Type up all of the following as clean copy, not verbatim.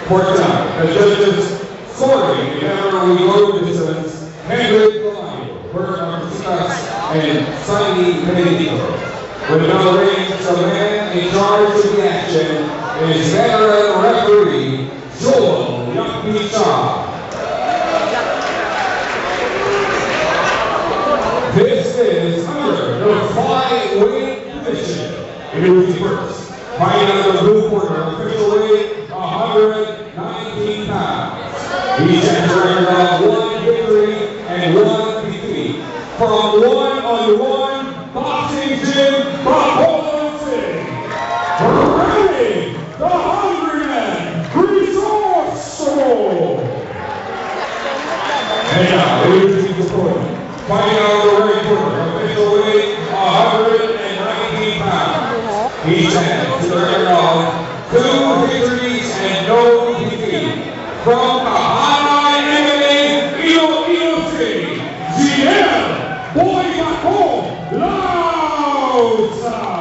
For tonight, the judges sorting the category low distance, Hendrik Delara, Bert Discuss, and Sunny Benedito. With no rings, the man in charge of the action is veteran referee Joel Yakpicha. This is under the flyweight division. It is first, fighting out of the blue corner, official weight 119 pounds. He's has a record of 1 victory and 1 defeat. From 1-on-1 boxing gym, Bacolod City, Ramie the Hungry Man Crisostomo. And now, ladies and gentlemen, fighting out of the red corner, official weight 119 pounds. He's has a record of 2 victories and no defeat. From Capanay MMA, Iloilo, Jinel Lausa.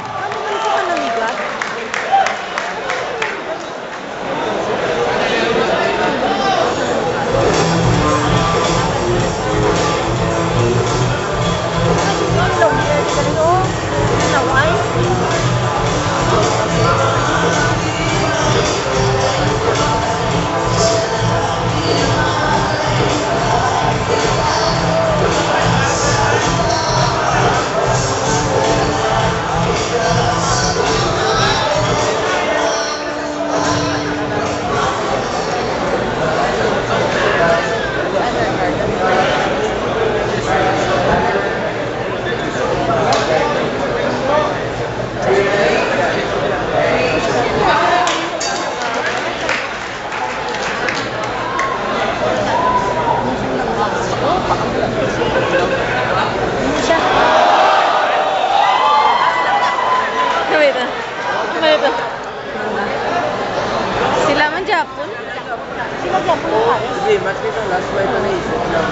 Sila man Japon? Sila Japon na pare? Hindi, mas kita last fight na naisip lang.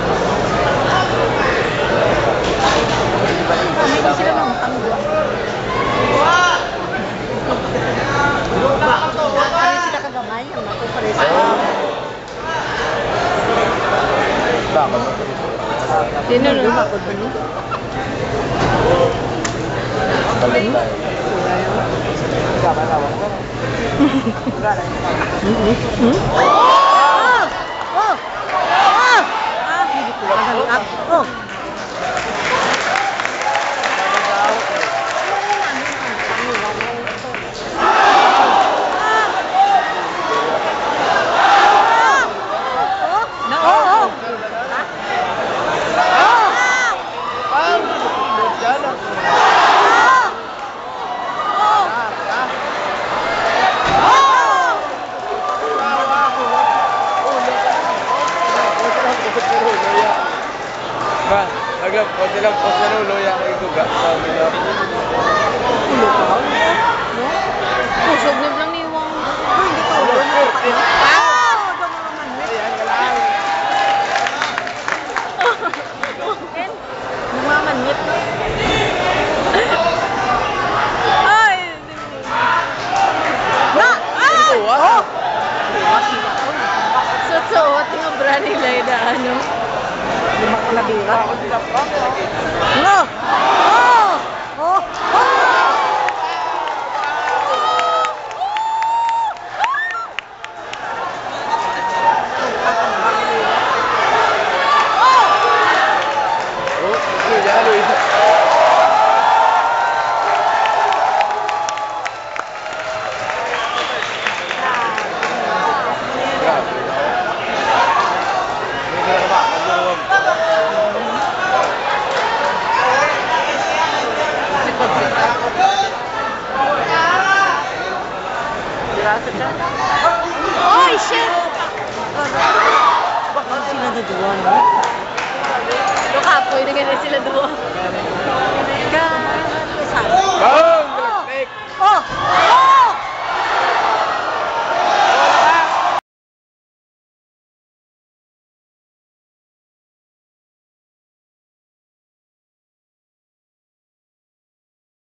Hindi sila mga tanggo. Ano sila kagamay? Ang nato pa rin sila. Bakit? Tinulong ako ba niyo? Balik tayo. Sama-sama ko. Kunti lang po sa nulo yung iguga. Ulo ka ba? No? Pusog na lang niwang. Hindi ka ulo na. Namamanmit. Ay! Na! Ay! Oh! Suot yung brand nila na ano. Lima ka na dira. No! Oh! Oh! Oh, shit! Bakit sila na duwa, no? Kapoy na ganun sila duwa. Bang! Oh! Oh!